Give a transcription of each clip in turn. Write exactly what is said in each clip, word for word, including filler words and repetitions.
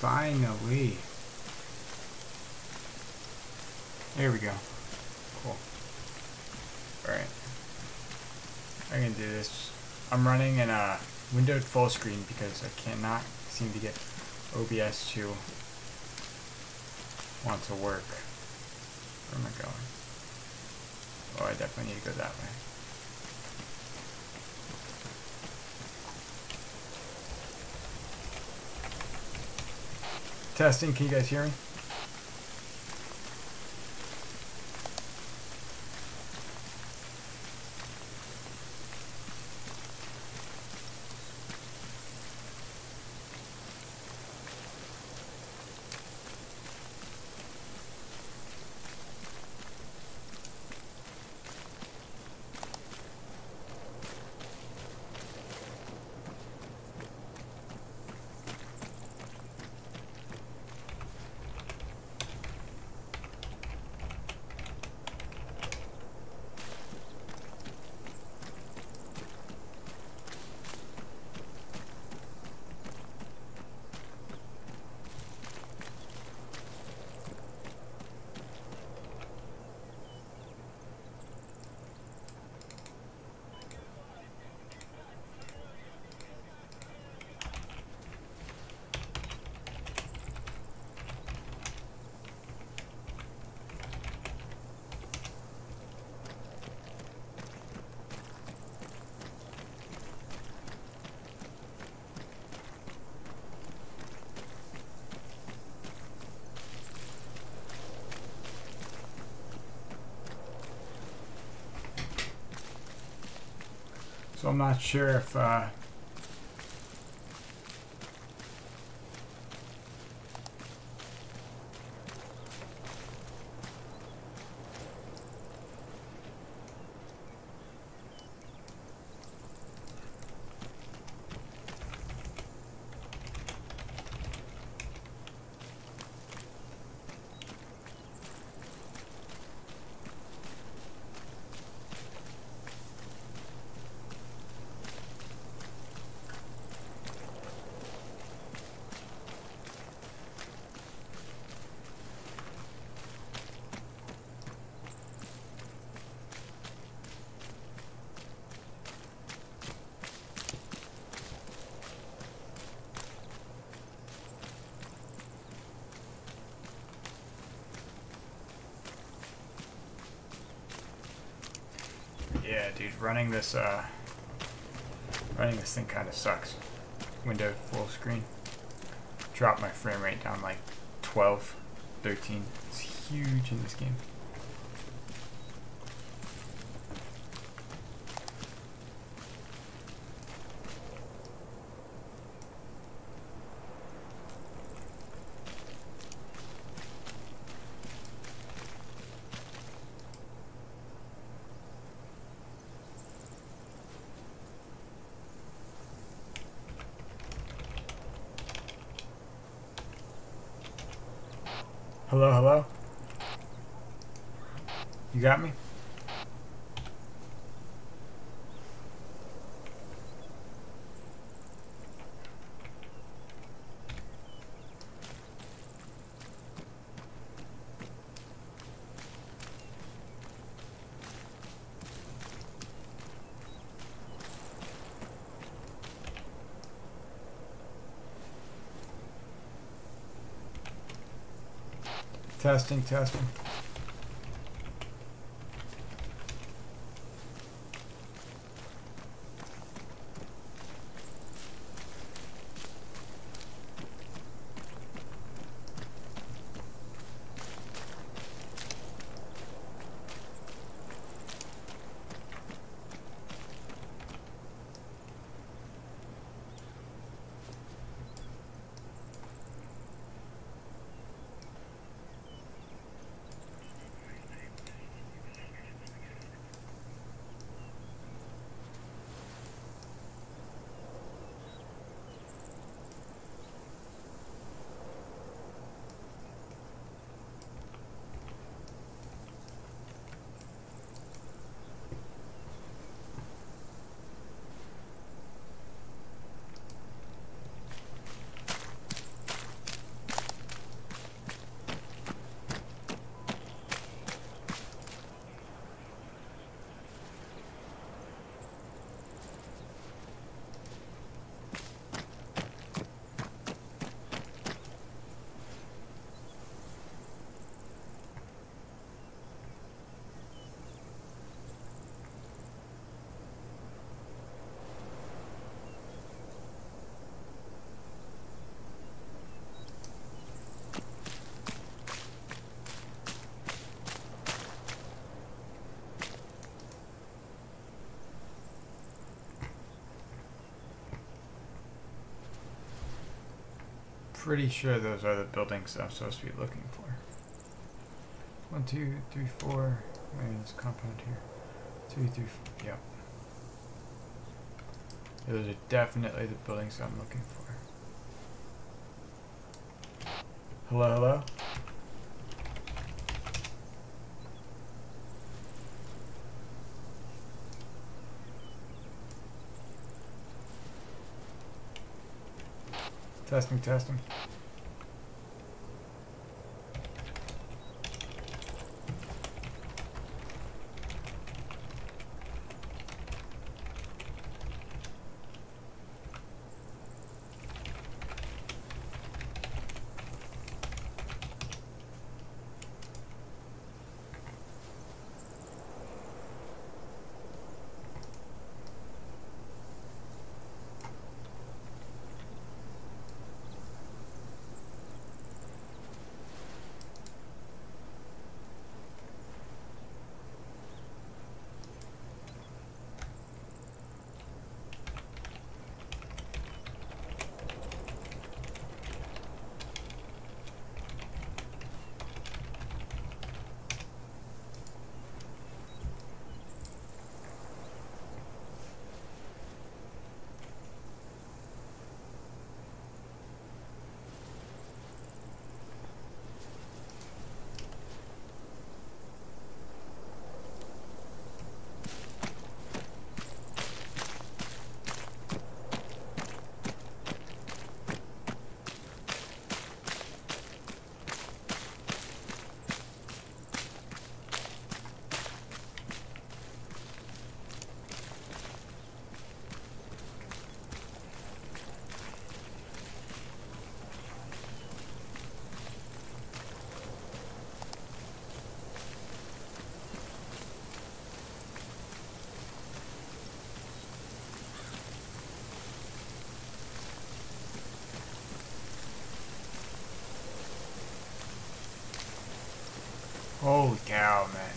Finally. There we go. Cool. Alright. I'm gonna do this. I'm running in a windowed full screen because I cannot seem to get O B S to want to work. Where am I going? Oh, I definitely need to go that way. Testing, can you guys hear me? So I'm not sure if uh, yeah, dude, running this uh, running this thing kind of sucks. Window full screen. Drop my frame rate down like twelve, thirteen. It's huge in this game. Hello, hello? You got me? Testing, testing. pretty sure those are the buildings I'm supposed to be looking for. One, two, three, four. Wait, there's a compound here. Two, three, four. Yep. Those are definitely the buildings I'm looking for. Hello, hello? Testing, testing. Holy cow, man.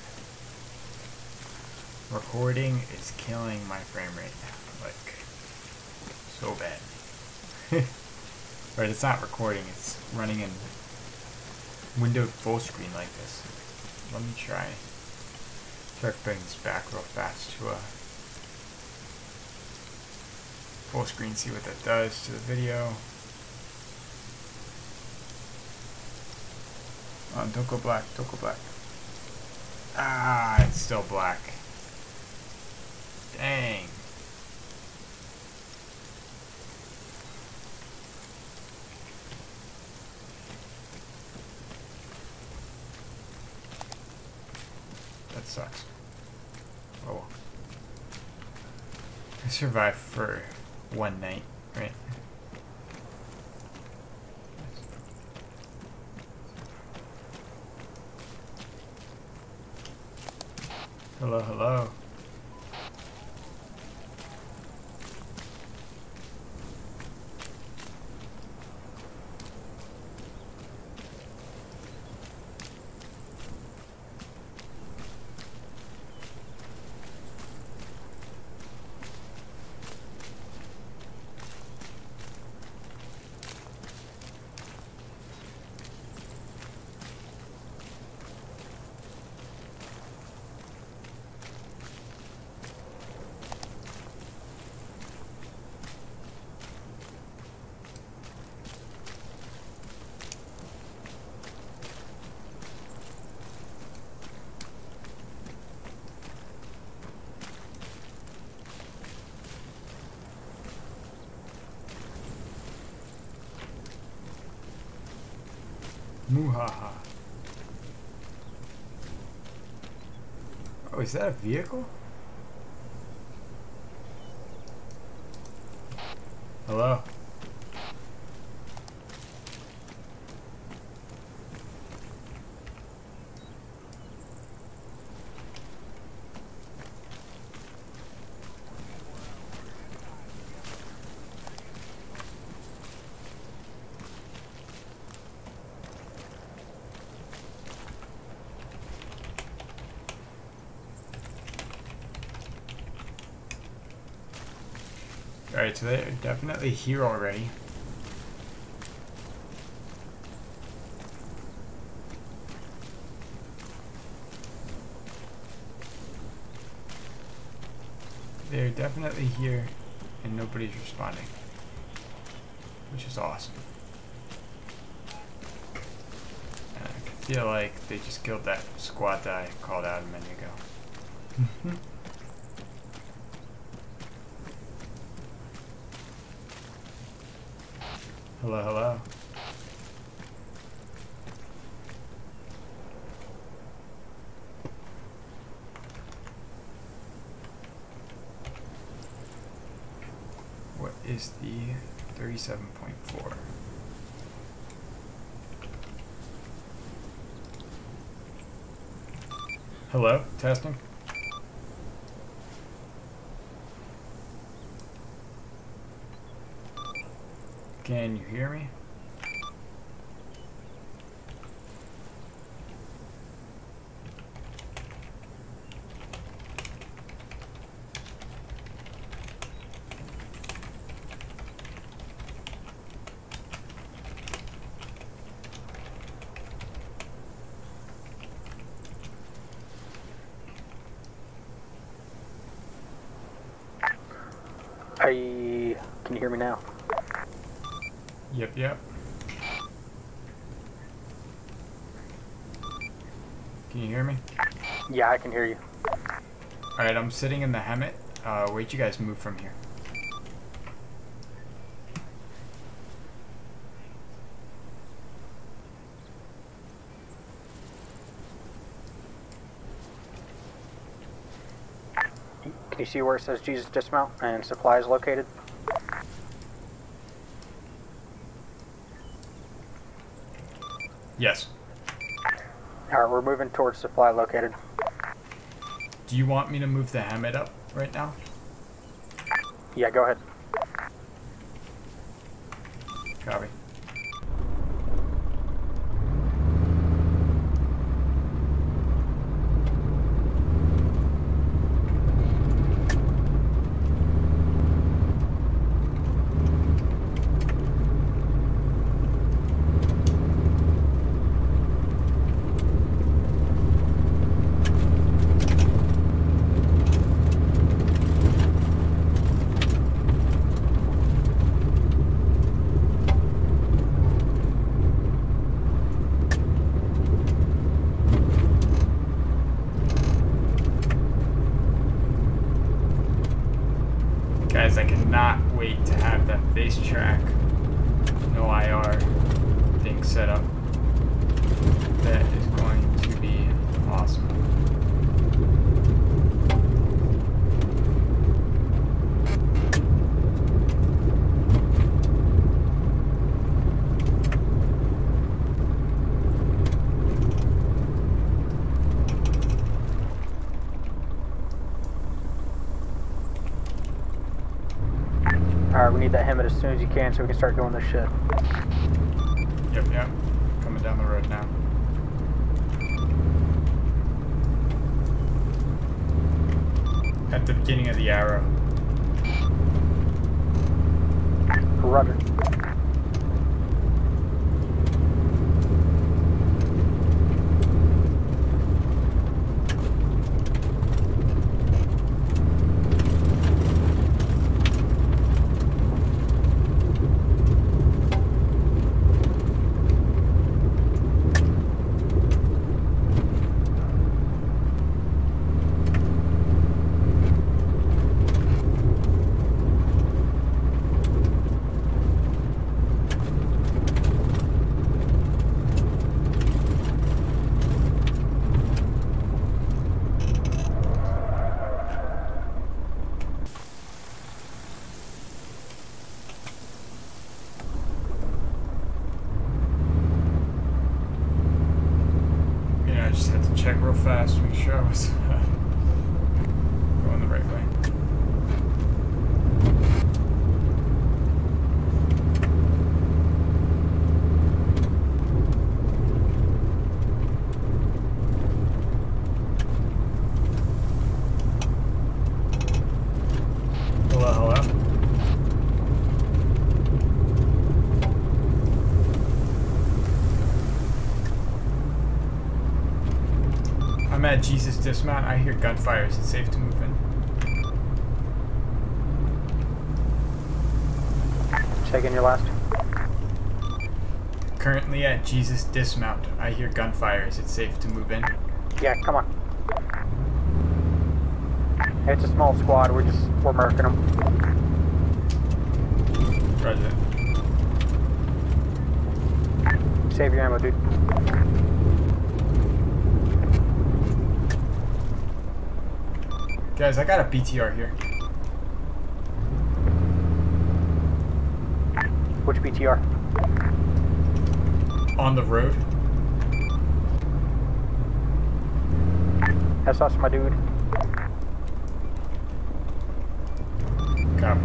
Recording is killing my frame rate. Like, so bad. But it's not recording, it's running in windowed full screen like this. Let me try. Try putting this back real fast to a full screen, see what that does to the video. Oh, don't go black, don't go black. Ah, it's still black. Dang. That sucks. Oh well. I survived for one night, right? Hello, hello. Muhaha. Oh, is that a vehicle? Hello? Alright, so they're definitely here already. They're definitely here, and nobody's responding, which is awesome. And I feel like they just killed that squad that I called out a minute ago. Hello, hello. What is the thirty-seven point four? Hello, testing. Can you hear me? I can you hear me now? Yep, yep. Can you hear me? Yeah, I can hear you. Alright, I'm sitting in the Hemet. Uh, where'd you guys move from here? Can you see where it says Jesus Dismount and supplies located? Yes. Alright, we're moving towards supply located. Do you want me to move the Hemet up right now? Yeah, go ahead. Copy. Guys, I cannot wait to have that face track, no I R thing set up. That is going to be awesome. Alright, we need that Hemet as soon as you can so we can start doing this shit. Yep, yep. Coming down the road now. At the beginning of the arrow. Roger. I just had to check real fast, make sure I was uh, going the right way. Hello, hello. I'm at Jesus Dismount. I hear gunfire. Is it safe to move in? Taking your last. Currently at Jesus Dismount. I hear gunfire. Is it safe to move in? Yeah, come on. It's a small squad. We're just we're murking them. Roger. Save your ammo, dude. Guys, I got a B T R here. Which B T R? On the road. That's us, my dude. Copy.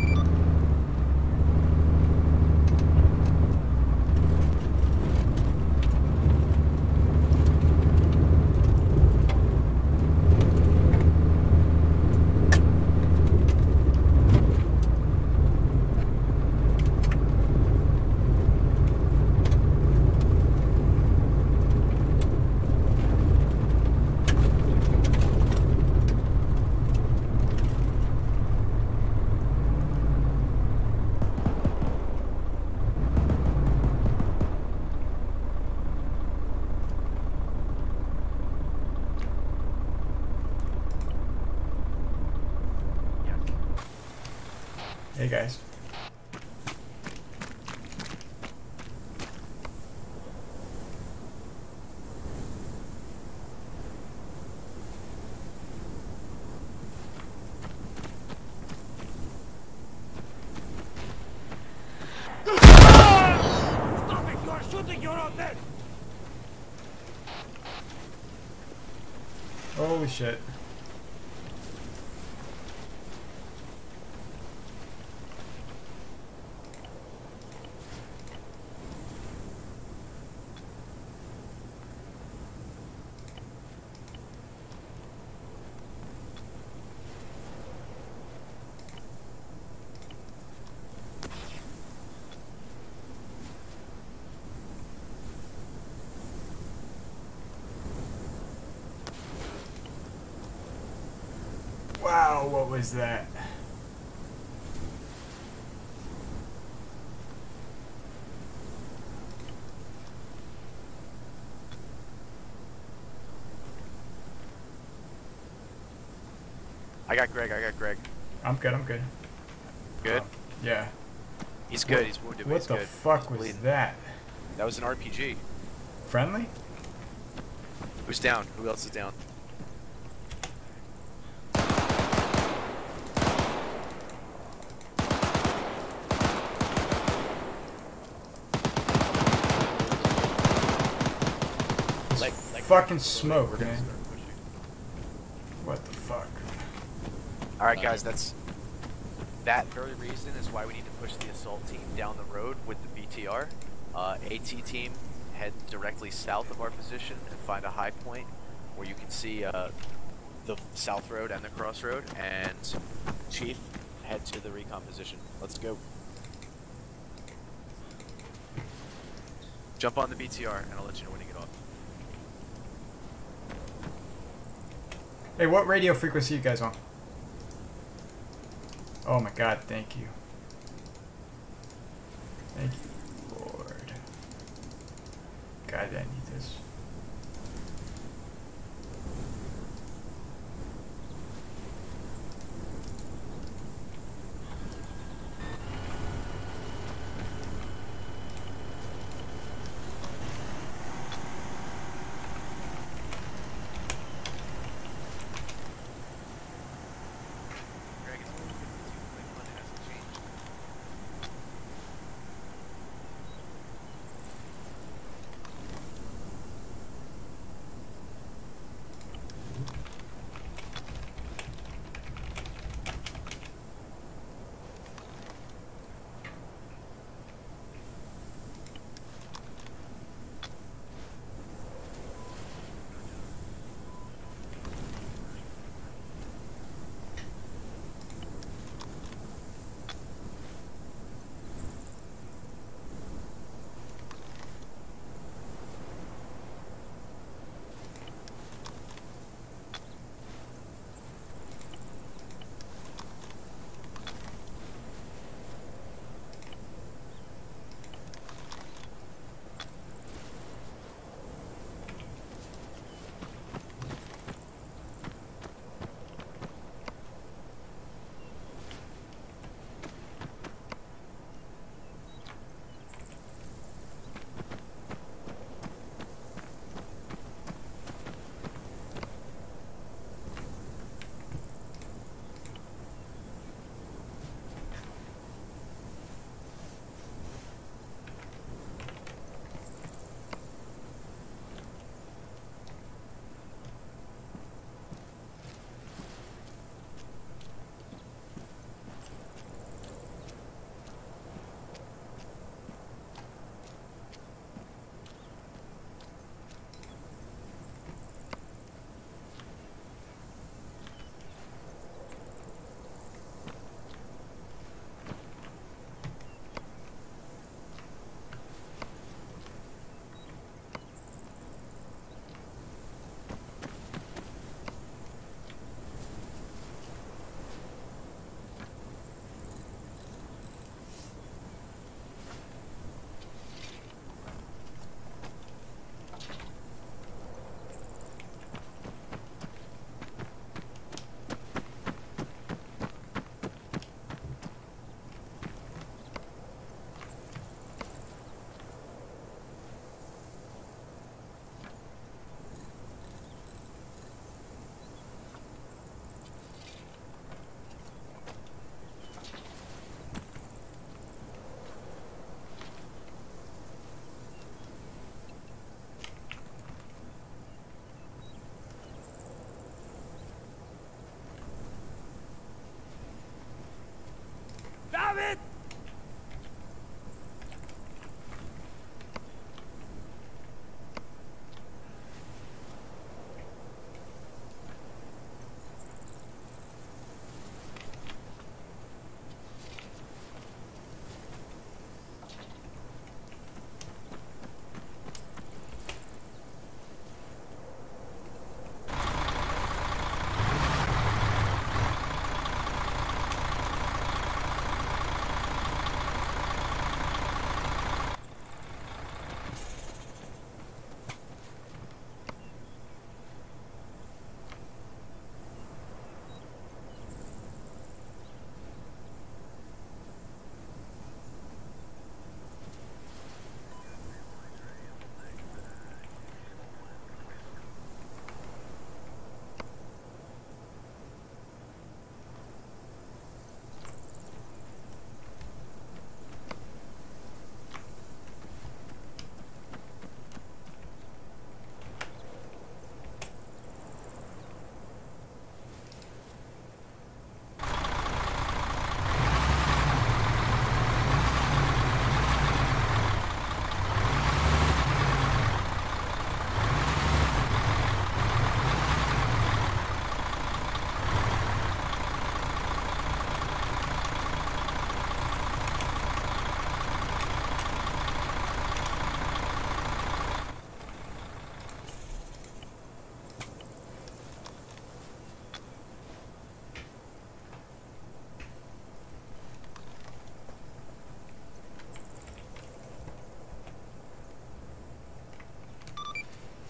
Hey guys. Stop it! You are shooting your own men! Holy shit. Wow, what was that? I got Greg, I got Greg. I'm good, I'm good. Good? Oh, yeah. He's good, he's wounded, but What he's the good. fuck He's was bleeding. that? That was an R P G. Friendly? Who's down? Who else is down? Like, like Fucking smoke, we're gonna man. start pushing. What the fuck? Alright guys, that's that very reason is why we need to push the assault team down the road with the B T R. Uh, AT team, head directly south of our position and find a high point where you can see uh, the south road and the crossroad, and Chief, head to the recon position. Let's go. Jump on the B T R and I'll let you know when to get off. Hey, what radio frequency you guys on? Oh my god, thank you. Thank you, Lord. God, I need this. Greg, it's only fifty-two point one, it hasn't changed.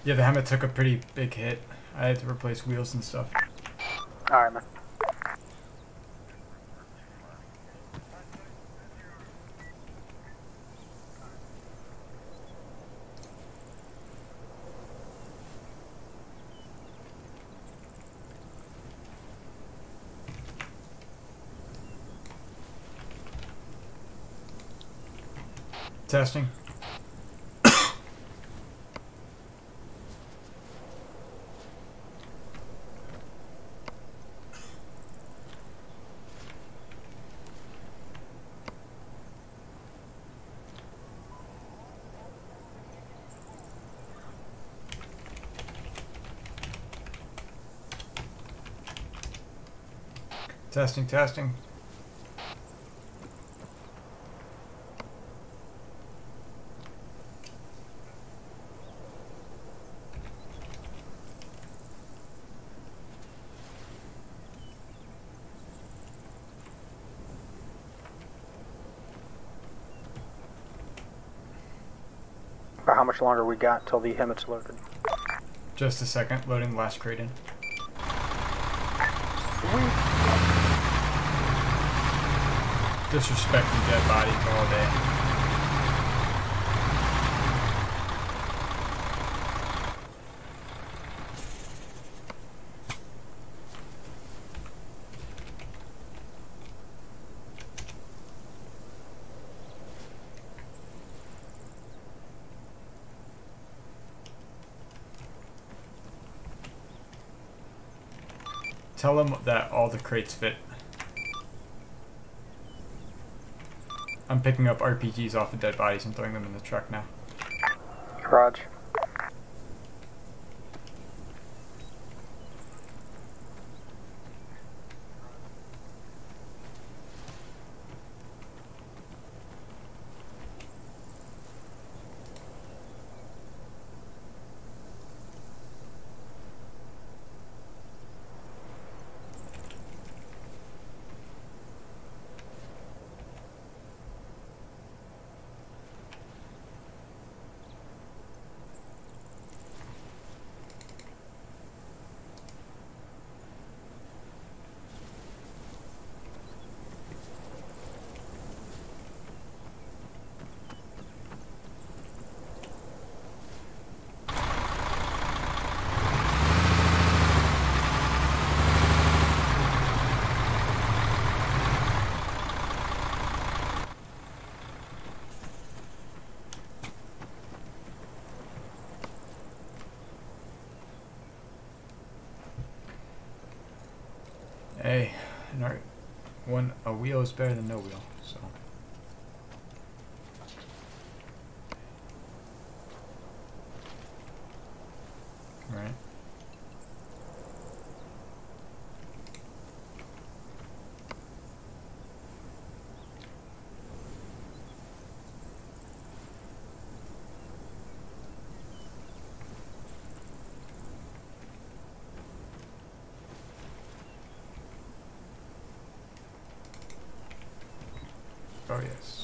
Yeah, the helmet took a pretty big hit. I had to replace wheels and stuff. Alright, man. Testing. Testing, testing. About how much longer we got till the helmet's loaded? Just a second, loading the last crate in. Disrespecting dead bodies all day. Tell them that all the crates fit. I'm picking up R P Gs off the dead bodies and throwing them in the truck now. Raj. Hey, an art, one a wheel is better than no wheel, so. Right. Oh yes.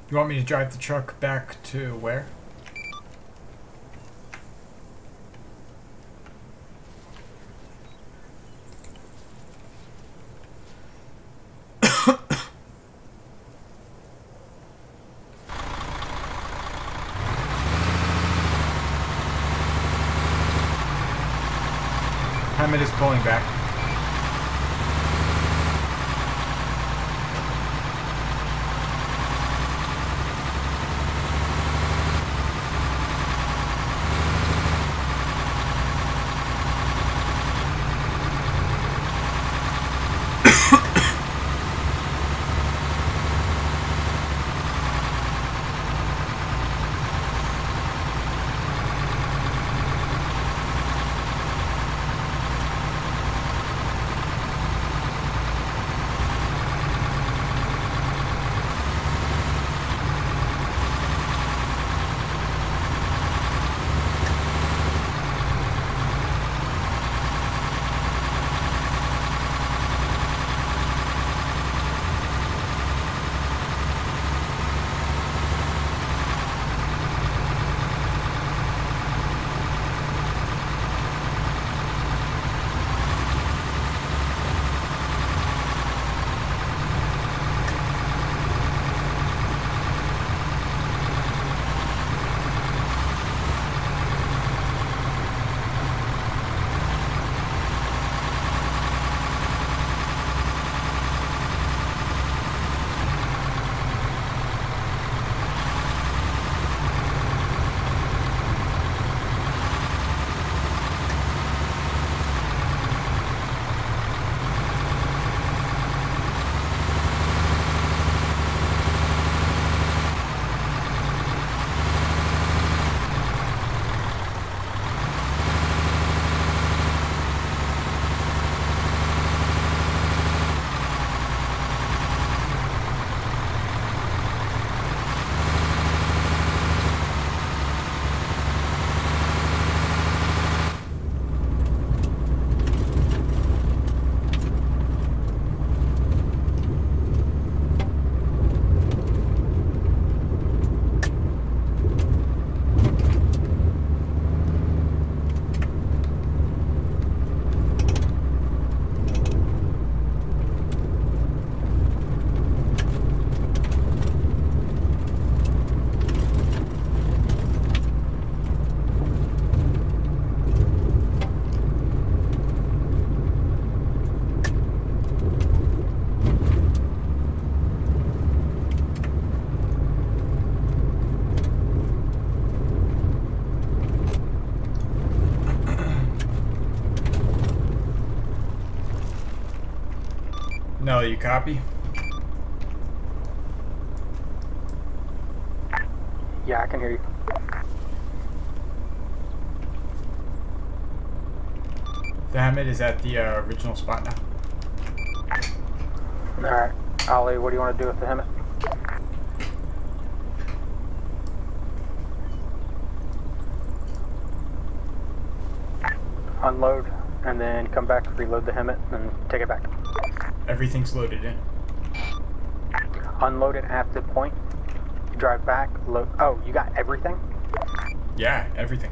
You want me to drive the truck back to where? Hammond is pulling back. No, you copy? Yeah, I can hear you. The Hammond is at the uh, original spot now. Alright. Ollie, what do you want to do with the Hemet? Unload, and then come back, reload the Hemet, and take it back. Everything's loaded in. Unload it at the point. Drive back, load. Oh, you got everything? Yeah, everything.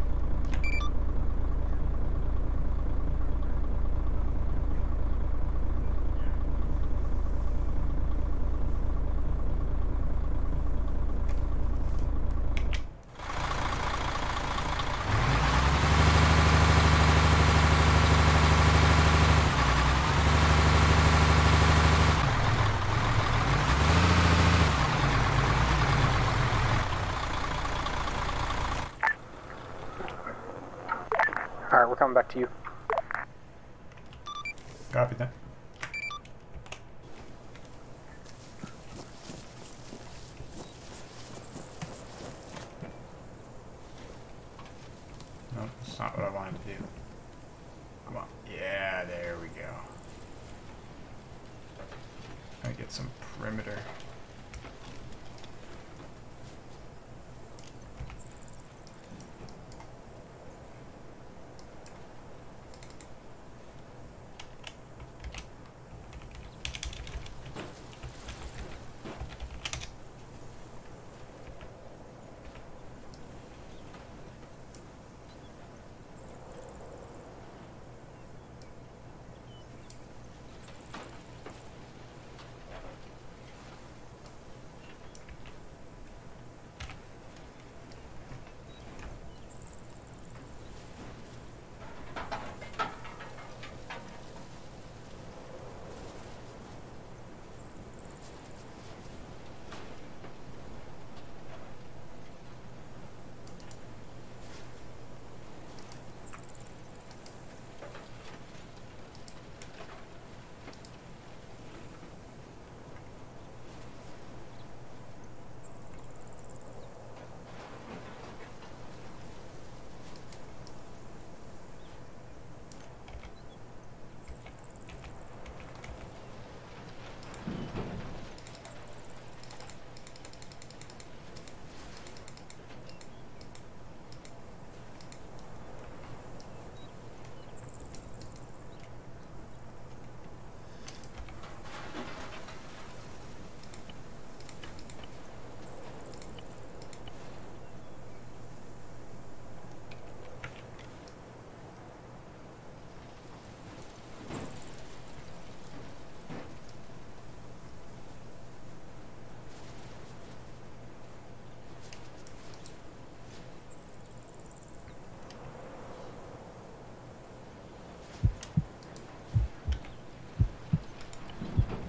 Alright, we're coming back to you. Copy that. No, that's not what I wanted to do. Come on. Yeah, there we go. I get some perimeter.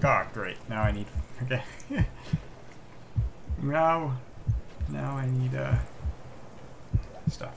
Oh, great. Now I need... Okay. now... Now I need, uh... stuff.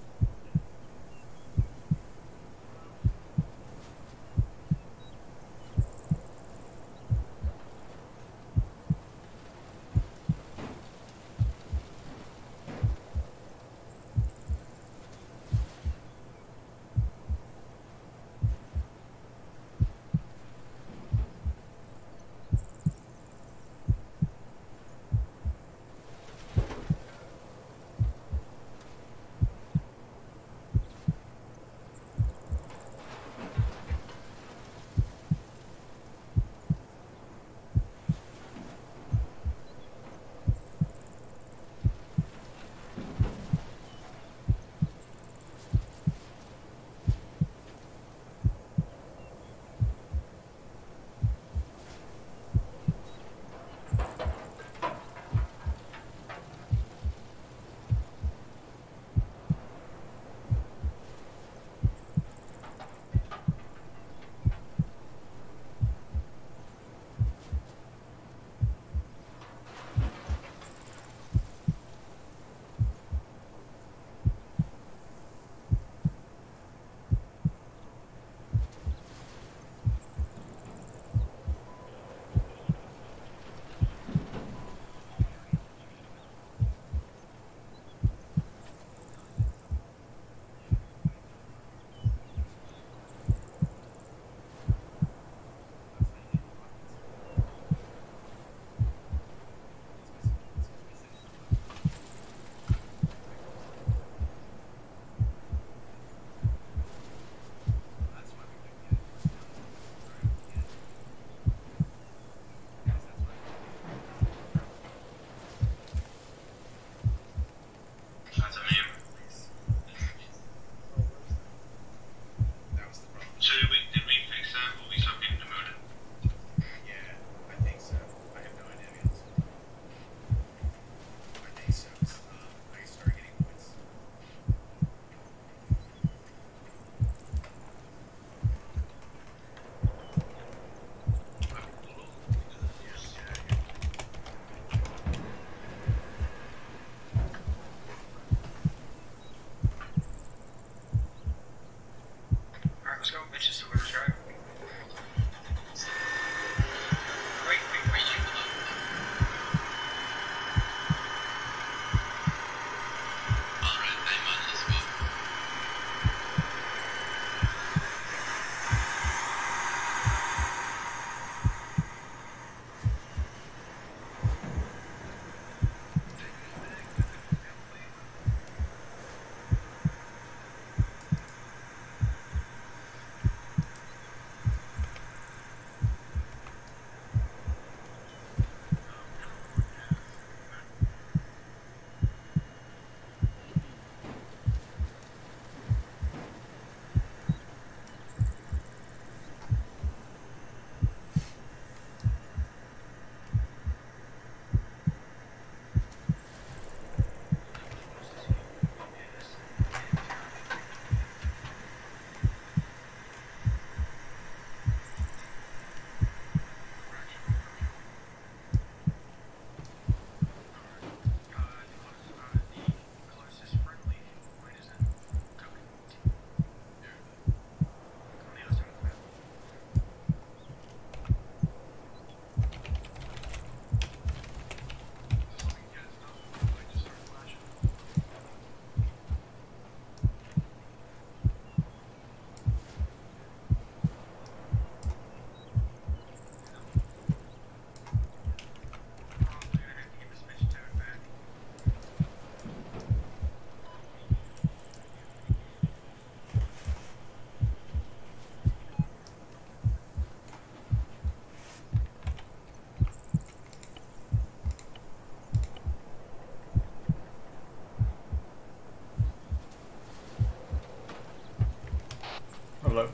Hello.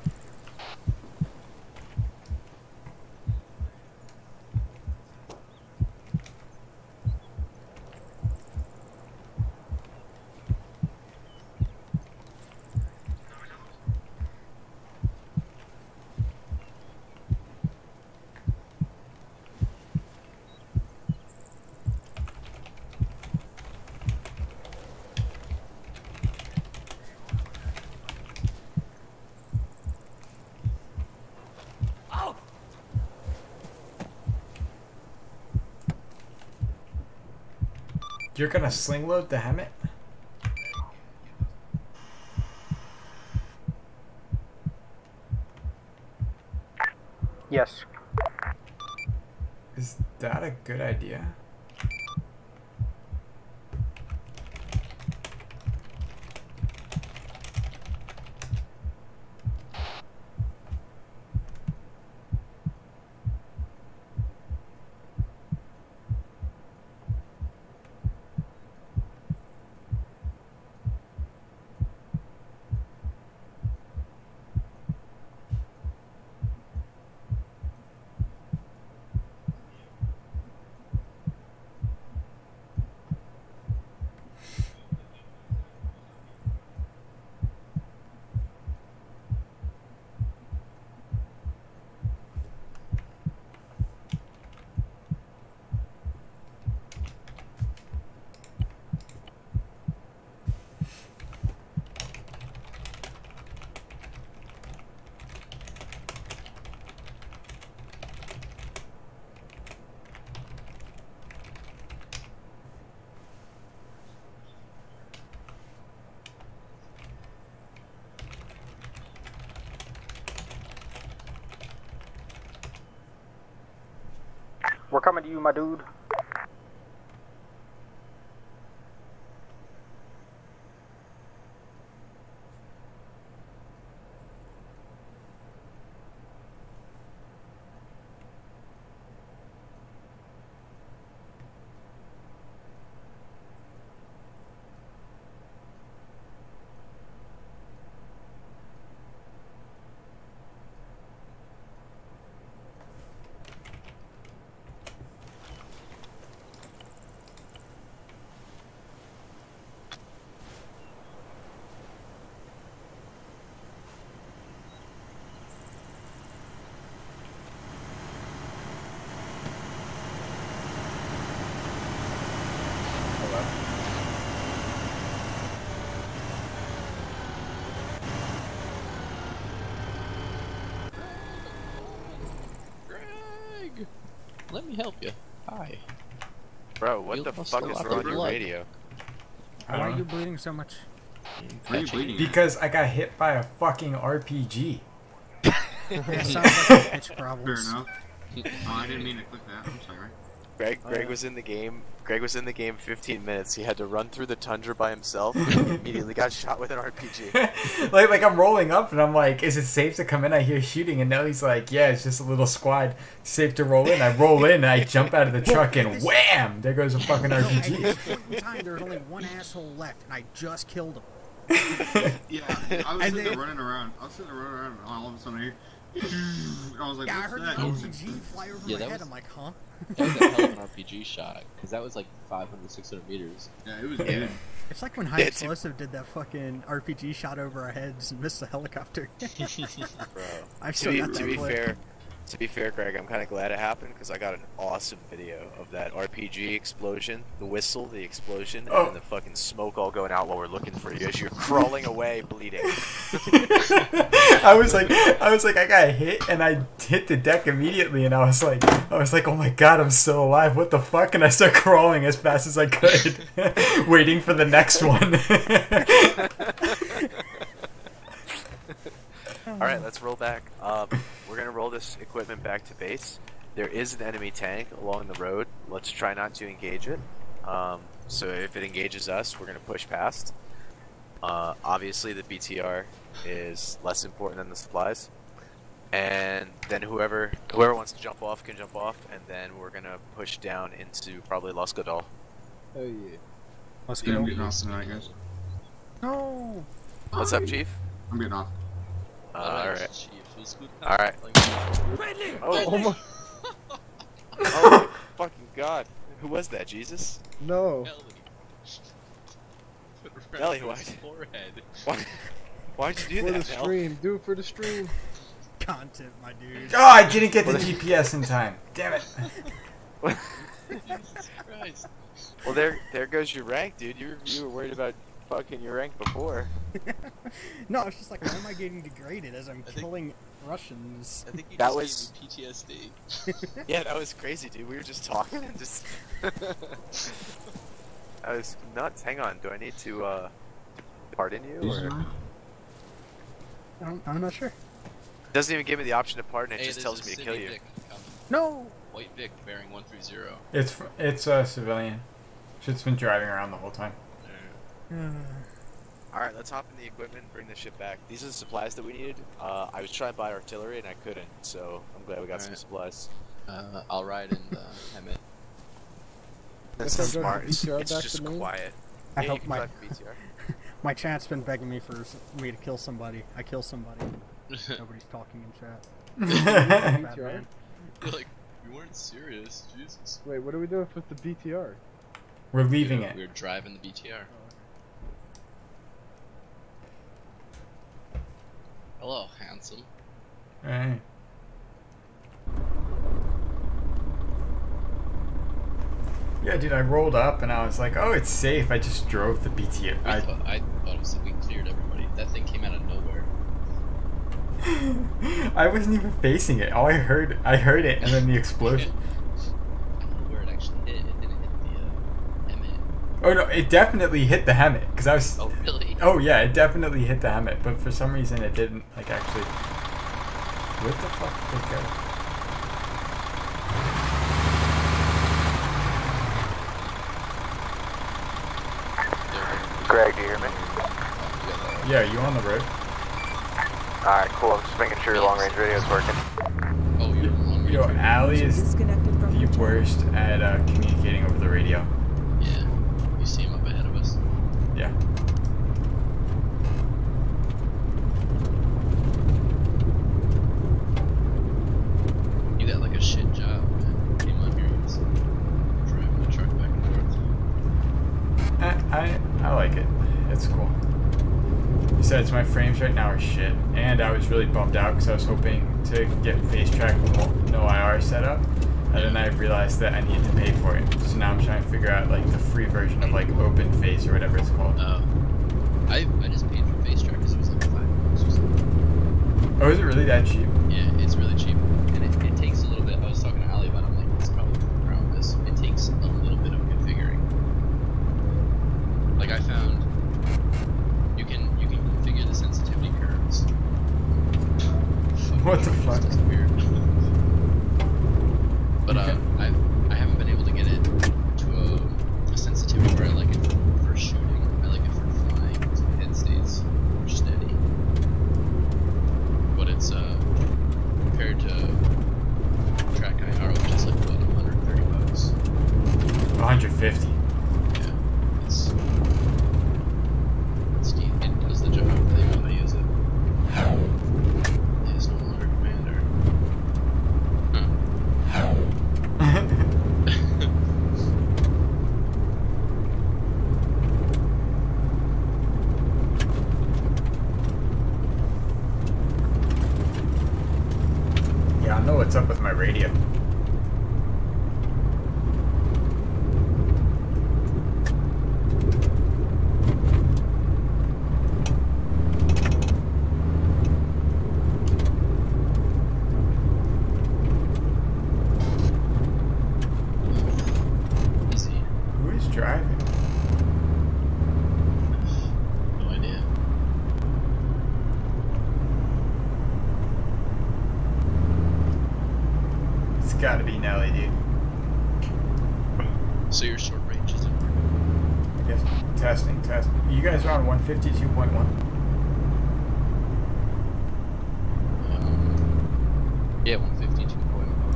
You're gonna sling load the Hemet? Yes. Is that a good idea? We're coming to you, my dude. Greg! Let me help you. Hi. Bro, what You the lost fuck a is lot of wrong with your blood. radio? I Why are don't you know. bleeding so much? Mm, Why are you catching bleeding? Because I got hit by a fucking R P G. It sounds like pitch Fair problems. enough. Oh, I didn't mean to click that. I'm sorry. Greg, Oh, Greg yeah. was in the game. Greg was in the game fifteen minutes. He had to run through the tundra by himself. And immediately got shot with an R P G. like, like I'm rolling up and I'm like, is it safe to come in? I hear shooting and Nellie's like, yeah, it's just a little squad. Safe to roll in. I roll in and I jump out of the truck and wham! There goes a fucking R P At G. this point in time, there was only one asshole left, and I just killed him. Yeah, I was And sitting there then- running around. I was sitting there running around, and all of a sudden I hear. And I was like, Yeah, I what's heard that? the I R was P like, G fly over Yeah, my that head. was- I'm like, huh? That was a hell of an R P G shot, because that was like five hundred, six hundred meters. yeah, it was Yeah. good. It's like when High Yeah, to- Explosive did that fucking R P G shot over our heads and missed the helicopter. Bro. I've To still be, got to that be clip. fair, to be fair, Greg, I'm kind of glad it happened because I got an awesome video of that R P G explosion, the whistle, the explosion, and Oh. then the fucking smoke all going out while we're looking for you as you're crawling away, bleeding. I was like, I was like, I got hit and I hit the deck immediately and I was like, I was like, oh my god, I'm still alive. What the fuck? And I start crawling as fast as I could, waiting for the next one. All right, let's roll back. Um, we're gonna roll this equipment back to base. There is an enemy tank along the road. Let's try not to engage it. Um, so if it engages us, we're gonna push past. Uh, obviously, the B T R is less important than the supplies. And then whoever whoever wants to jump off can jump off, and then we're gonna push down into probably Los Godal. Oh yeah. Let's Yeah, I'm go. getting off tonight, guys. No. What's up, Chief? I'm getting off. Uh, all right. Chief, who's good? All right. Like, Oh, oh my! Oh my fucking god! Who was that? Jesus? No. Melody. Put it Melly, around his why- forehead. Why? Why'd you do For the that, Mel? stream. Do it for the stream. Content, my dude. Oh, I didn't get the G P S in time. Damn it. Jesus Christ. Well, there, there goes your rank, dude. You, were- you were worried about fucking your rank before. No, it's just like, why am I getting degraded as I'm I think- killing Russians? I think you That just was- gave me P T S D. Yeah, that was crazy, dude. We were just talking and just. I was nuts. Hang on. Do I need to uh, pardon you? These Or? are- I'm, I'm not sure. It doesn't even give me the option to pardon. It Hey, just there's tells a me to City kill you. Vic coming. No! White Vic bearing one three zero. It's fr- it's a civilian. Shit's been driving around the whole time. All right, let's hop in the equipment and bring this shit back. These are the supplies that we needed. Uh, I was trying to buy artillery and I couldn't, so I'm glad we got All some right. supplies. Uh, I'll ride in the Hemet. That's Guess I'll go smart. B T R It's back just to me. quiet. I yeah, hope you can my drive the B T R. my chat's been begging me for s- me to kill somebody. I kill somebody. Nobody's talking in chat. Bad B T R? man. You're like, we weren't serious, Jesus. Wait, what are we doing with the B T R? We're leaving we it. We were driving the B T R. Hello, handsome. Alright. Yeah, dude, I rolled up and I was like, oh, it's safe. I just drove the B T R. I, I, thought, I thought it was like we cleared everybody. That thing came out of nowhere. I wasn't even facing it. All I heard, I heard it, and then the explosion. I don't know where it actually hit. It didn't hit the uh, Hemet. Oh no, it definitely hit the Hemet because I was. Oh, really? Oh yeah, it definitely hit the Hemet, but for some reason it didn't like actually. What the fuck did it go? Greg, do you hear me? Yeah, you on the road? Alright, cool. I'm just making sure your long range radio is working. Oh, you're long range. Yo, radio. Allie is Disconnected from the your channel. worst at uh, communicating over the radio. Yeah. You see him up ahead of us. Yeah. You got like a shit job, man. Came on here and was driving the truck back and forth. I, I I like it. It's cool. Besides, my frames right now are shit, and I was really bummed out because I was hoping to get face track with no, no I R set up, and then I realized that I needed to pay for it. So now I'm trying to figure out like the free version of like Open Face or whatever it's called. Uh, I I just paid for face track because it was like five bucks or something. Oh, is it really that cheap? Yeah, it's really cheap, and it, it takes a little bit. I was talking to Ali about it. I'm like, it's probably around this. It takes a little bit of configuring. Like I found, you can you can configure the sensitivity curves. What the fuck? It's weird. But uh, I I haven't been able to get it to a, a sensitivity where I like it for, for shooting. I like it for flying. So the head stays steady. But it's uh compared to track I R, which is like what, one hundred thirty bucks. one hundred fifty. Yeah, it's it's neat. It does the job. They know how to use it. It is no longer commander. Huh. Yeah, I know what's up with my radio. Easy. Who is driving? No idea. It's gotta be Nelly, dude. So your short range isn't working. I guess. Testing, testing. You guys are on one fifty-two point one. Um, yeah, one fifty-two point one.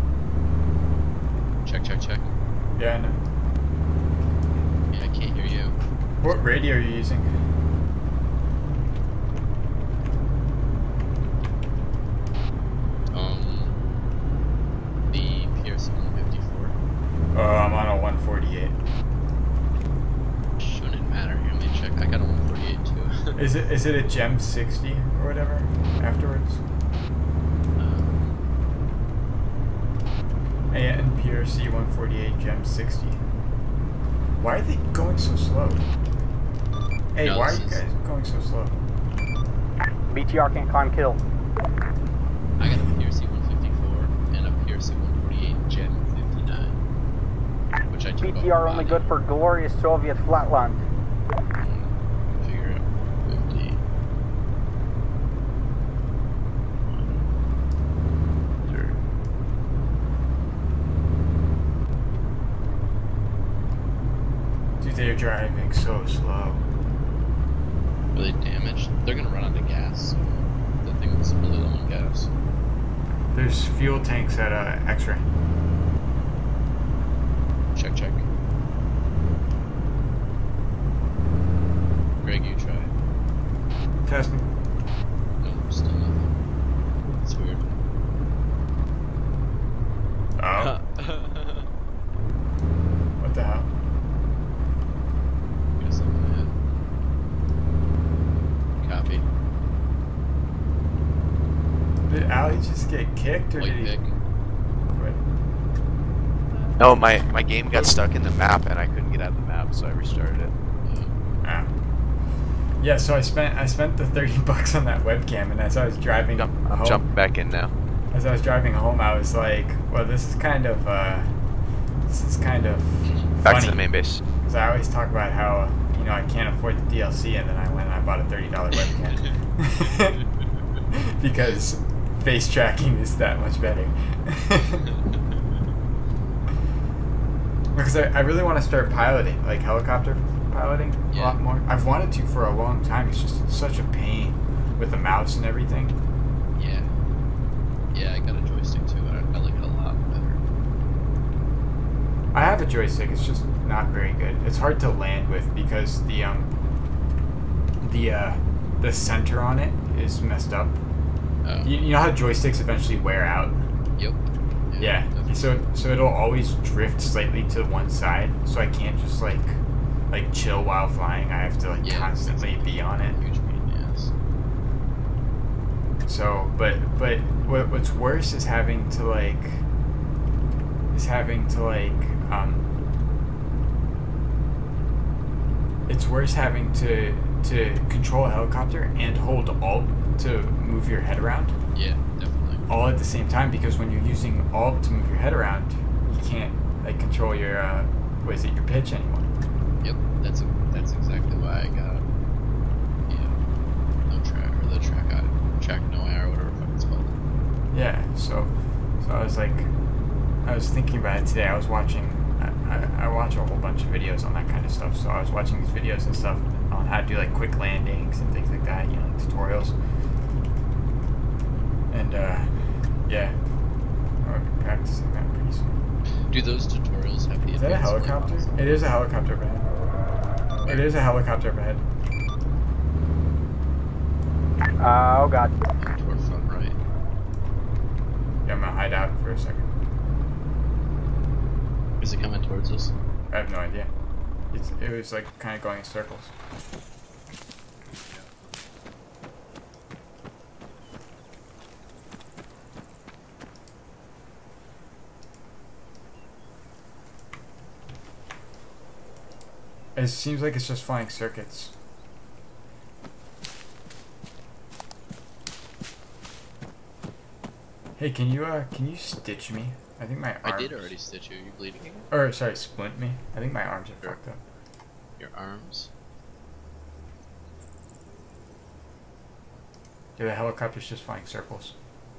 Check, check, check. Yeah, I know. Yeah, I can't hear you. What radio are you using? Um, the P R C one fifty-four. Oh, I'm on a one forty-eight. Shouldn't matter. Here, let me check. I got a one forty-eight too. Is it is it a Gem sixty or whatever afterwards? um, And P R C one forty-eight Gem sixty. Why are they going so slow? Hey, No, why are this you is- guys going so slow? B T R can't climb kill. I got a P R C one fifty-four and a P R C one forty-eight Gen fifty-nine, which I This took B T R off only body. good for glorious Soviet flatland. Figure out fifty. Sure. Dude, they're driving so slow. Are they damaged? They're gonna run out of gas. The thing was really low on gas. There's fuel tanks at uh, X-ray. Check, check. Greg, you try. Testing. No, still nothing. It's weird. Oh. What the hell? Got something ahead. Copy. Did Allie just get kicked or White did he? pick. Wait. No, my, my game got stuck in the map and I couldn't get out of the map, so I restarted it. Ah. Yeah, so I spent I spent the thirty bucks on that webcam, and as I was driving Jump, I'm home, jumping back in now. as I was driving home, I was like, well, this is kind of uh, this is kind of Back funny. to the main base. Because I always talk about how, you know, I can't afford the D L C, and then I went and I bought a thirty dollar webcam. Because face tracking is that much better. Because I, I really want to start piloting, like helicopter piloting a Yeah. lot more. I've wanted to for a long time. It's just such a pain with the mouse and everything. Yeah. Yeah, I got a joystick too, and I, I like it a lot better. I have a joystick. It's just not very good. It's hard to land with because the um the uh the center on it is messed up. Oh. You, you know how joysticks eventually wear out? Yep. Yeah. definitely. So so it'll always drift slightly to one side. So I can't just like like chill while flying. I have to like Yeah, constantly exactly. be on it. Huge pain in the ass. So, but but what what's worse is having to like is having to like um. It's worse having to to control a helicopter and hold Alt to move your head around Yeah, definitely. all at the same time, because when you're using Alt to move your head around, you can't like control your uh, what is it your pitch anymore. Yep, that's that's exactly why I got yeah no track or the track I track no eye or whatever the fuck it's called. Yeah, so so I was like, I was thinking about it today. I was watching, I, I, I watch a whole bunch of videos on that kind of stuff. So I was watching these videos and stuff on how to do like quick landings and things like that, you know, like tutorials. And uh, yeah, I'll be practicing that pretty soon. Do those tutorials have the Is that a advanced helicopter? flight It is a helicopter overhead. It is a helicopter overhead. Uh, oh god. model? Toward front right. Yeah, I'm gonna hide out for a second. Is it coming towards us? I have no idea. It's, it was like kind of going in circles. It seems like it's just flying circuits. Hey, can you uh, can you stitch me? I think my arms... I did already stitch you. You bleeding again? Or sorry, splint me. I think my arms are Sure. fucked up. Your arms? Yeah, the helicopter's just flying circles.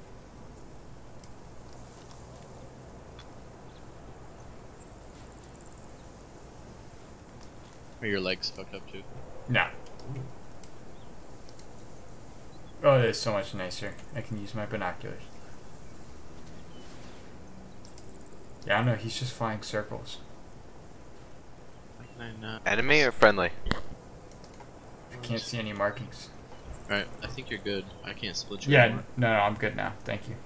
Are your legs fucked up too? No. Oh, it is so much nicer. I can use my binoculars. Yeah, I don't know. He's just flying circles. Why can I not? Enemy or friendly? I can't see any markings. Alright, I think you're good. I can't split you Yeah, anymore. no, no, I'm good now. Thank you.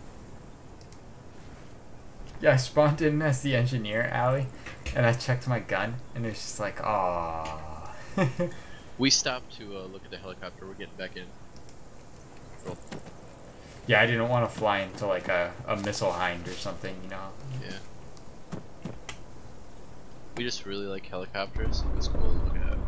Yeah, I spawned in as the engineer, Allie, and I checked my gun, and it's just like, aww. We stopped to uh, look at the helicopter. We're getting back in. Roll. Yeah, I didn't want to fly into like a, a missile hind or something, you know. Yeah. We just really like helicopters. It was cool to look at.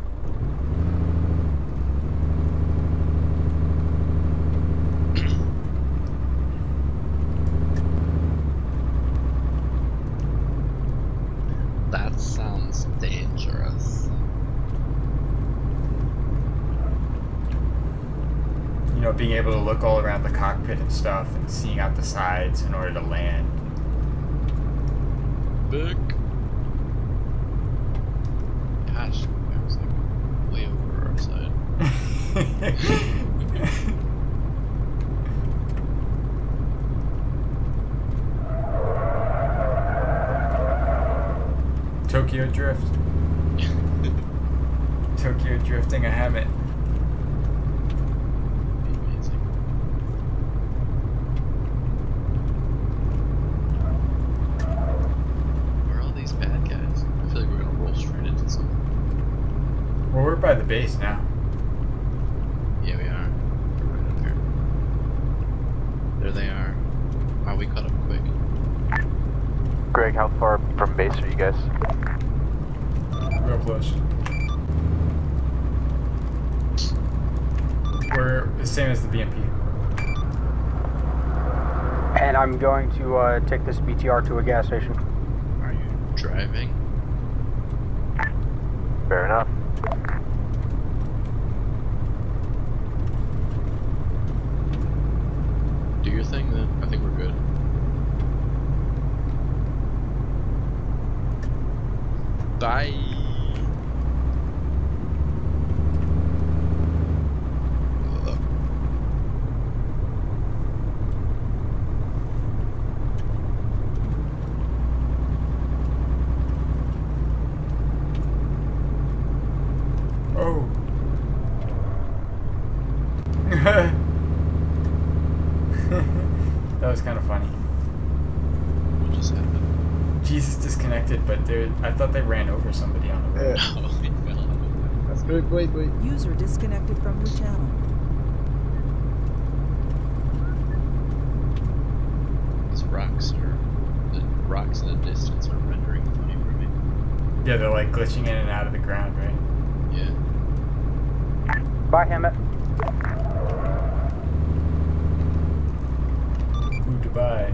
That's know, being able to look all around the cockpit and stuff and seeing out the sides in order to land. Big. Gosh, I was like way over our side. Tokyo Drift. Tokyo drifting a Hammett. Amazing. Where are all these bad guys? I feel like we're gonna roll straight into something. Well, we're by the base now. Yeah, we are. We're right up here. There they are. Wow, we caught up quick. Greg, how far from base are you guys? Real close. We're the same as the B M P. And I'm going to uh, take this B T R to a gas station. Are you driving? Fair enough. Do your thing then. I think we're good. Bye. Ugh. Oh. That was kind of funny. What just happened? Jesus disconnected, but there I thought they ran over somebody on the road. Oh, he fell out. That's good. Wait, wait. User disconnected from your channel. These rocks are the rocks in the distance are rendering funny for me. Yeah, they're like glitching in and out of the ground, right? Yeah. Bye, Hammett. Ooh, Dubai.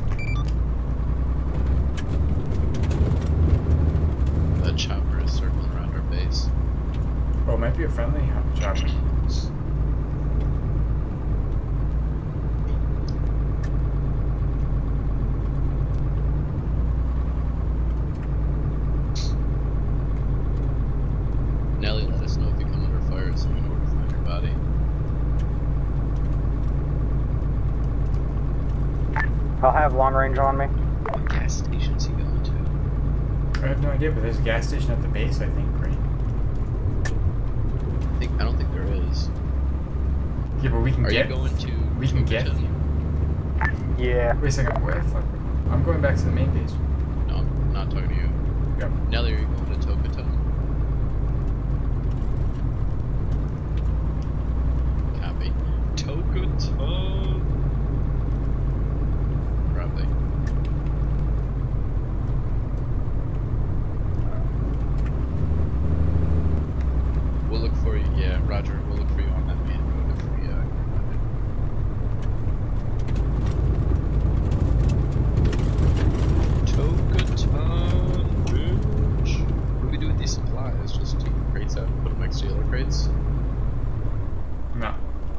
That chopper is circling around our base. Oh, it might be a friendly chopper. Nelly, let us know if you come under fire so we know where to find your body. I'll have long range on me. What gas station's he going to? I have no idea, but there's a gas station at the base, I think, right? I think I don't think there is. Yeah, but we can Are get. you going to? We can get. Toberton? Yeah. Wait a second. Where the fuck? I'm going back to the main base. No, I'm not talking to you. Yep. Nelly, are you going to Toberton? Copy. Toberton. Probably. We'll look for you. Yeah, Roger. We'll look for you on that main road if we uh, Tokaton, bitch. What do we do with these supplies? Just take the crates out and put them next to the other crates? No.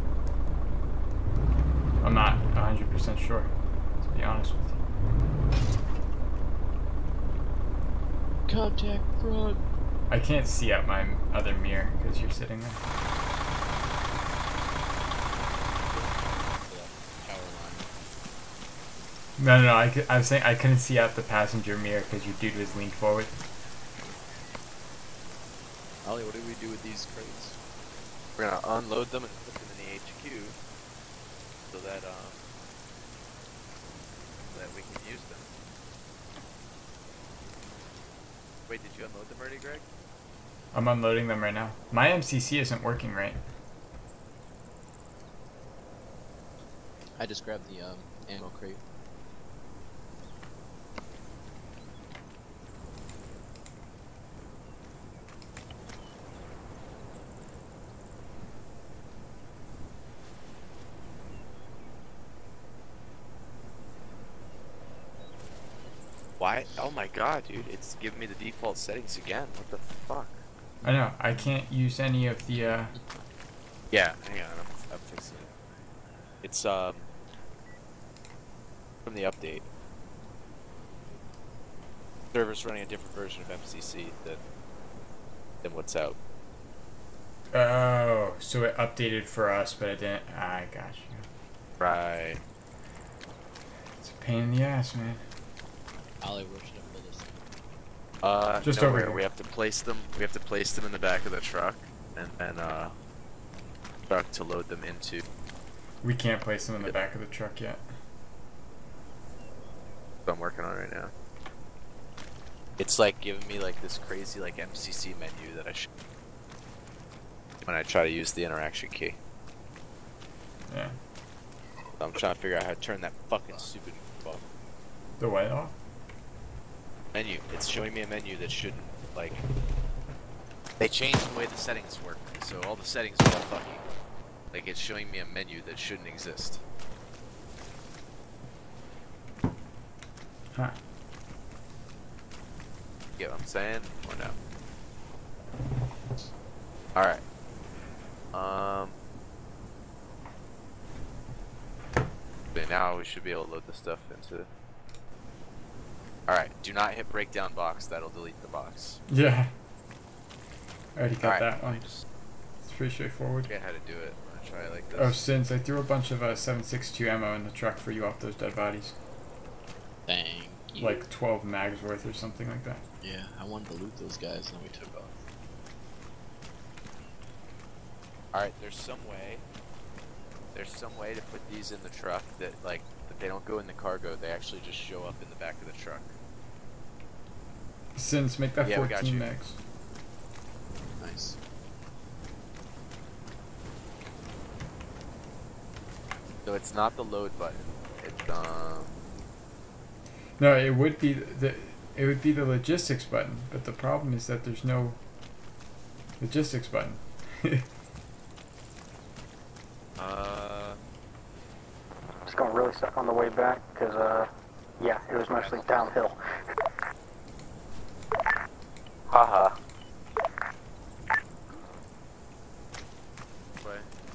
I'm not one hundred percent sure, to be honest with you. Contact front. I can't see out my other mirror because you're sitting there. No, no, no. I, could, I was saying I couldn't see out the passenger mirror because your dude was leaned forward. Ollie, what do we do with these crates? We're gonna unload them and put them in the H Q so that um so that we can use them. Wait, did you unload them already, Greg? I'm unloading them right now. My M C C isn't working right. I just grabbed the um, ammo crate. Why? Oh my god, dude, it's giving me the default settings again. What the fuck? I know. I can't use any of the. Uh... Yeah, hang on, I'm, I'm fixing it. It's um from the update. Server's running a different version of M C C than than what's out. Oh, so it updated for us, but it didn't. I got you. Right. It's a pain in the ass, man. Ollie, where should I pull this thing? Uh, Just nowhere. over here. We have to place them. We have to place them in the back of the truck, and then uh, truck to load them into. We can't place them in the back of the truck yet. What I'm working on right now. It's like giving me like this crazy like M C C menu that I should when I try to use the interaction key. Yeah. I'm trying to figure out how to turn that fucking stupid off. The what off? Menu. It's showing me a menu that shouldn't, like... They changed the way the settings work, so all the settings are all fucking... Like, it's showing me a menu that shouldn't exist. Huh. You get what I'm saying? Or no? Alright. Um... But now we should be able to load the stuff into... Alright, do not hit breakdown box, that'll delete the box. Yeah. I already got All right, that one. Just It's pretty straightforward. forget how to do it. I'm gonna try it like this. Oh, Sins, I threw a bunch of uh, seven six two ammo in the truck for you off those dead bodies. Thank you. Like twelve mags worth or something like that. Yeah, I wanted to loot those guys, and then we took off. Alright, there's some way. There's some way to put these in the truck that, like, that they don't go in the cargo, they actually just show up in the back of the truck. Sins, make that Yeah, we got fourteen you. mags. Nice. So it's not the load button. It's, um... No, it would be the it would be the logistics button, but the problem is that there's no logistics button. uh... It's going really suck on the way back because, uh, yeah, it was mostly downhill. Haha. Way.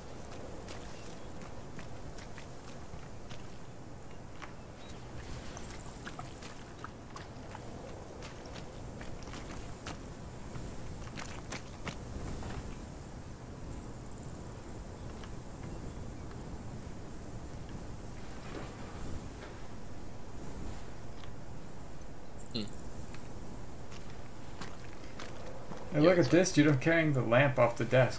Hey, look at this, dude. I'm carrying the lamp off the desk.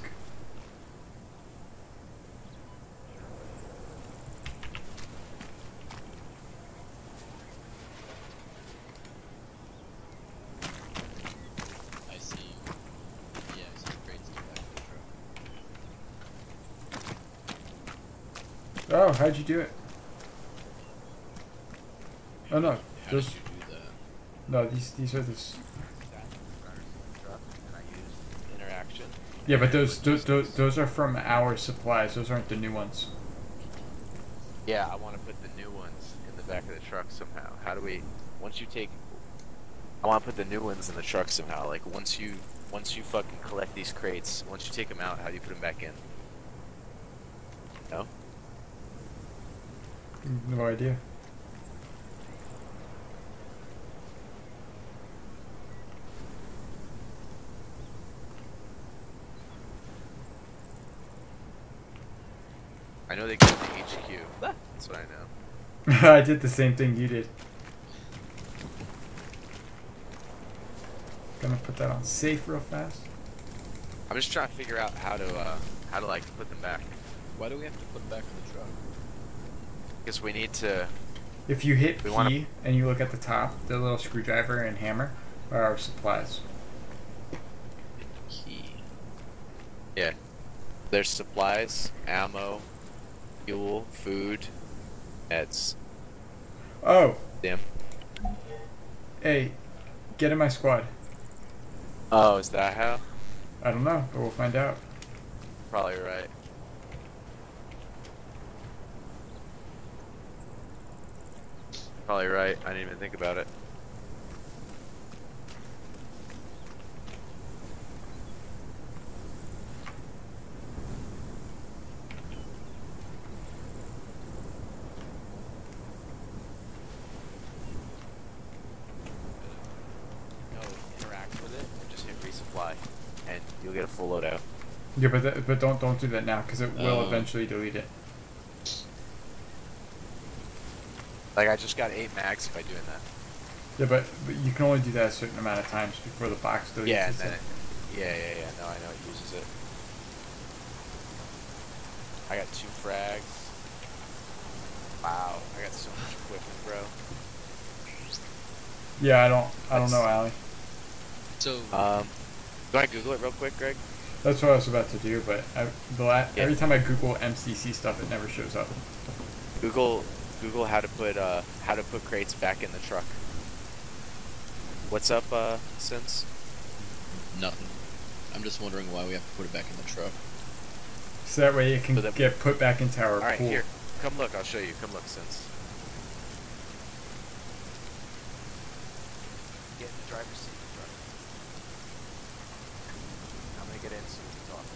I see. Yeah, I see the crates in the back of the truck. Oh, how'd you do it? Oh no, How those. did you do that? No, these these are the. s- And I use interaction. Yeah, but those those those, those are from our supplies. Those aren't the new ones. Yeah, I want to put the new ones in the back of the truck somehow. How do we... Once you take... I want to put the new ones in the truck somehow. Like, once you... Once you fucking collect these crates, once you take them out, how do you put them back in? No? No idea. I know they go to the H Q. That's what I know. I did the same thing you did. Gonna put that on safe real fast. I'm just trying to figure out how to, uh, how to, like, put them back. Why do we have to put them back in the truck? Because we need to... If you hit We P wanna- and you look at the top, the little screwdriver and hammer are our supplies. Key. Yeah. There's supplies, ammo, fuel, food, meds. Oh, Damn. hey, get in my squad. Oh, is that how? I don't know, but we'll find out. Probably right. Probably right. I didn't even think about it. you'll get a full loadout. Yeah, but th but don't don't do that now because it will Oh. eventually delete it. Like I just got eight mags by doing that. Yeah, but, but you can only do that a certain amount of times before the box deletes. Yeah, and it. then it, yeah, yeah, yeah. No, I know it uses it. I got two frags. Wow, I got so much equipment, bro. Yeah, I don't I don't That's- know, Allie. So, Um, do I Google it real quick, Greg? That's what I was about to do, but I, the la Yeah. every time I Google M C C stuff, it never shows up. Google, Google how to put uh how to put crates back in the truck. What's up, uh, Sins? nothing. I'm just wondering why we have to put it back in the truck. So that way it can So that- get put back into our All right, pool. here, come look. I'll show you. Come look, Sins. Get in the driver's seat of the truck. I'm gonna get in so we can talk.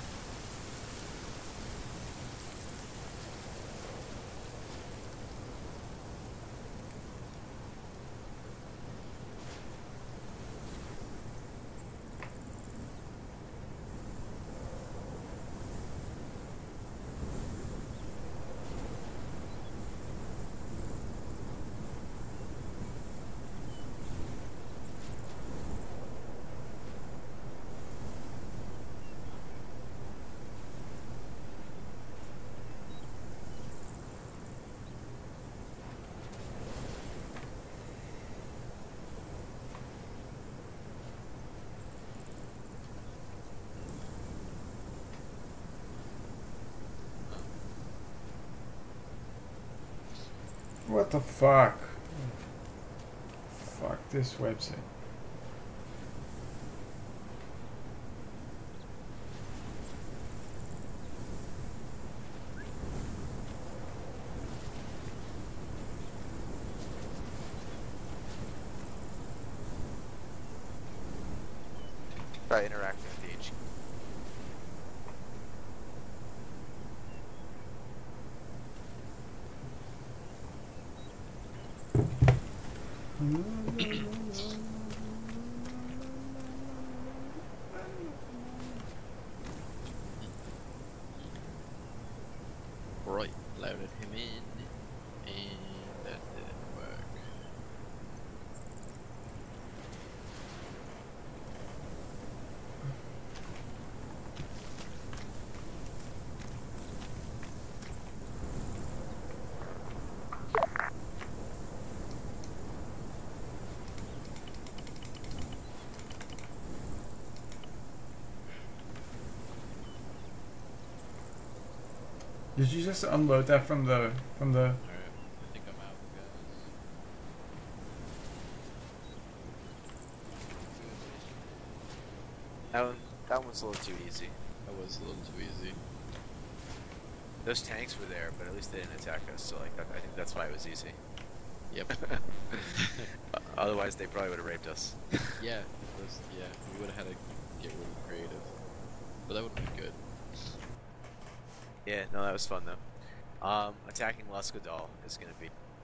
What the fuck? Fuck this website. Try interacting with the H Q. Right, loaded him in, and that didn't work. Did you just unload that from the from the? Alright, I think I'm out, guys. That one, that one's a little too easy. That was a little too easy. Those tanks were there, but at least they didn't attack us. So like, that, I think that's why it was easy. Yep. Otherwise, they probably would have raped us. yeah, those, yeah, we would have had to get really creative. But that would have been good. Yeah, no, that was fun though. Um, attacking Luskodal is gonna be